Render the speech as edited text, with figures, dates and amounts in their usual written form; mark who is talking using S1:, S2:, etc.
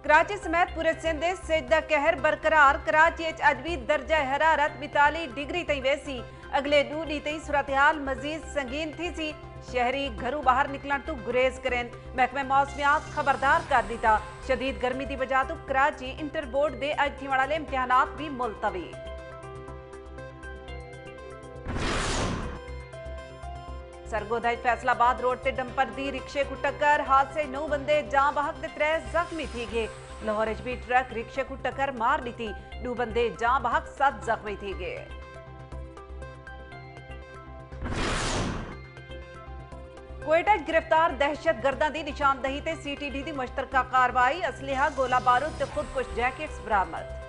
S1: कराची समेत पूरे सिंध सिज दा कहर बरकरार। कराची अज भी दर्जा हरारत 42 डिग्री तई वेसी। अगले 2 ॾींहं तई सूरत हाल मजीद संगीन थी सी। शहरी घरों बाहर निकलन तो गुरेज करें। महकमे मौसमियात खबरदार कर दिता। शदीद गर्मी की वजह तो कराची इंटर बोर्ड दे अज थी वाले इम्तिहानात भी मुलतवी। सरगोदा फैसलाबाद रोड ते डंपर दी रिक्शे को टक्कर। हादसे 9 बंदे जां बहक ते 3 जख्मी थी गए। लाहौर भी ट्रक रिक्शे को टक्कर मार दी। 2 बंदे जां बहक 7 जख्मी थी गए। क्वेटा गिरफ्तार दहशत गर्दा की निशानदही ते CTD की मुश्तरका कार्रवाई। असलिहा गोला बारूद ते खुदकुश जैकेट्स बरामद।